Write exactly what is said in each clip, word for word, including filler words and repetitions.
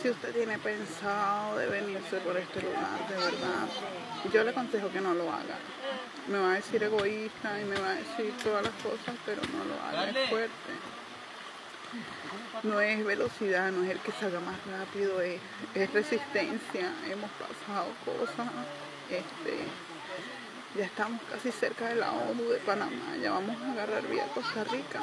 Si usted tiene pensado de venirse por este lugar, de verdad, yo le aconsejo que no lo haga. Me va a decir egoísta y me va a decir todas las cosas, pero no lo haga, es fuerte. No es velocidad, no es el que salga más rápido, es, es resistencia. Hemos pasado cosas, este, ya estamos casi cerca de la ONU de Panamá, ya vamos a agarrar vía Costa Rica.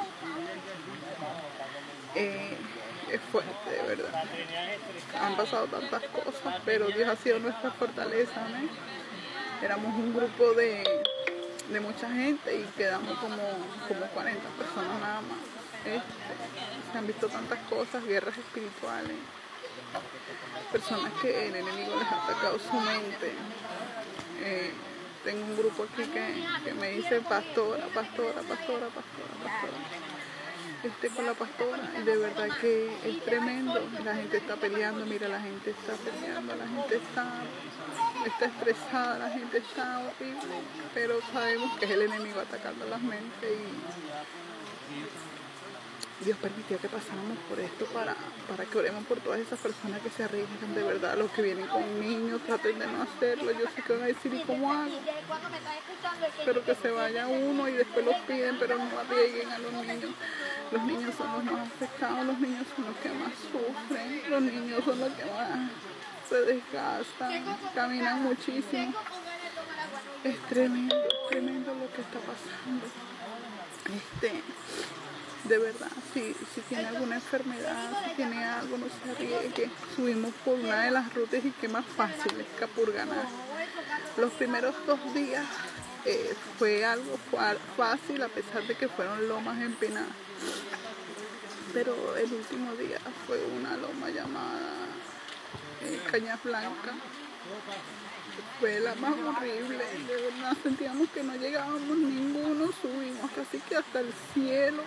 Eh, es fuerte, de verdad. Han pasado tantas cosas, pero Dios ha sido nuestra fortaleza, ¿no? Éramos un grupo de, de mucha gente y quedamos como, como cuarenta personas nada más. Este, se han visto tantas cosas, guerras espirituales, personas que el enemigo les ha atacado su mente. Eh, tengo un grupo aquí que, que me dice pastora, pastora, pastora, pastora, pastora. Este con la pastora, y de verdad que es tremendo. La gente está peleando, mira, la gente está peleando, la gente está, está estresada, la gente está horrible, pero sabemos que es el enemigo atacando las mentes y Dios permitió que pasáramos por esto para, para que oremos por todas esas personas que se arriesgan, de verdad, los que vienen con niños, traten de no hacerlo. Yo sé que van a decir, ¿y cómo hago? Pero que se vaya uno y después los piden, pero no arriesguen a los niños. Los niños son los más afectados, los niños son los que más sufren, los niños son los que más se desgastan, caminan muchísimo. Es tremendo, es tremendo lo que está pasando. Este... De verdad, si, si tiene alguna enfermedad, si tiene algo, no se arriesgue. Subimos por una de las rutas y qué más fácil es Capurganá. Los primeros dos días eh, fue algo fácil, a pesar de que fueron lomas empinadas. Pero el último día fue una loma llamada eh, Cañas Blancas. Fue la más horrible, de verdad sentíamos que no llegábamos ninguno, subimos casi que hasta el cielo.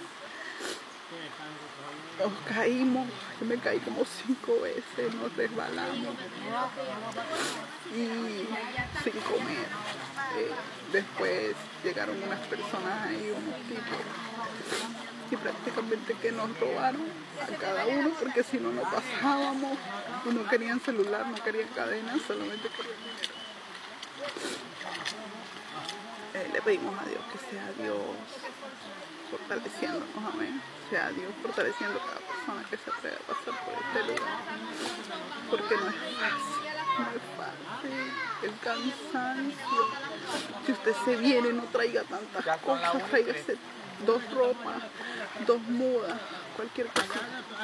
Nos caímos, yo me caí como cinco veces, nos resbalamos y sin comer. Eh, después llegaron unas personas ahí, unos tipos, y prácticamente que nos robaron a cada uno, porque si no, no pasábamos, y no querían celular, no querían cadenas, solamente querían dinero. Eh, le pedimos a Dios que sea Dios fortaleciéndonos, amén. Sea Dios fortaleciendo a cada persona que se atreve a pasar por este lugar, porque no es fácil, no es fácil, el cansancio. Si usted se viene, no traiga tantas cosas, tráigase dos ropas, dos mudas, cualquier cosa.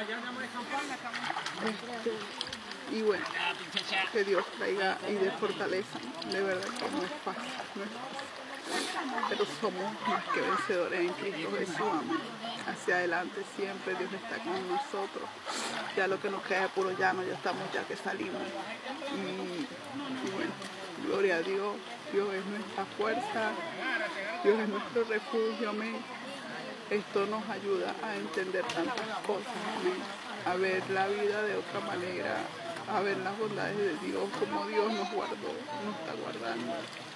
Este, y bueno, que Dios traiga y dé fortaleza, de verdad que no es fácil, no es fácil. Pero somos más que vencedores en Cristo Jesús, amén. Hacia adelante siempre Dios está con nosotros. Ya lo que nos queda es puro llano, ya estamos ya que salimos. Y, y bueno, gloria a Dios. Dios es nuestra fuerza, Dios es nuestro refugio, amén. Esto nos ayuda a entender tantas cosas, amén. A ver la vida de otra manera, a ver las bondades de Dios, como Dios nos guardó, nos está guardando.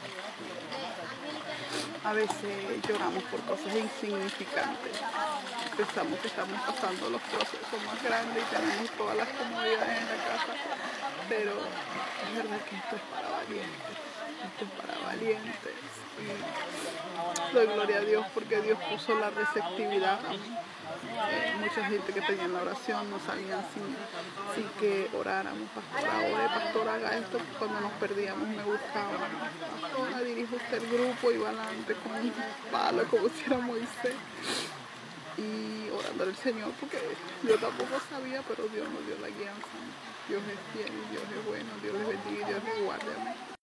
A veces lloramos por cosas insignificantes. Pensamos que estamos pasando los procesos más grandes y tenemos todas las comodidades en la casa, pero es verdad que esto es para valientes. Esto es para valientes. Y doy gloria a Dios porque Dios puso la receptividad. Eh, mucha gente que pedía la oración no sabían sin, sin que oráramos. Pastora, ore, pastora, haga esto. Cuando nos perdíamos me buscaban. Pastora, dirige usted el grupo, iba adelante con un palo como si era Moisés. Y orando al Señor, porque yo tampoco sabía, pero Dios nos dio la guianza. Dios es fiel, Dios es bueno, Dios les bendiga y Dios les guarde. Amén.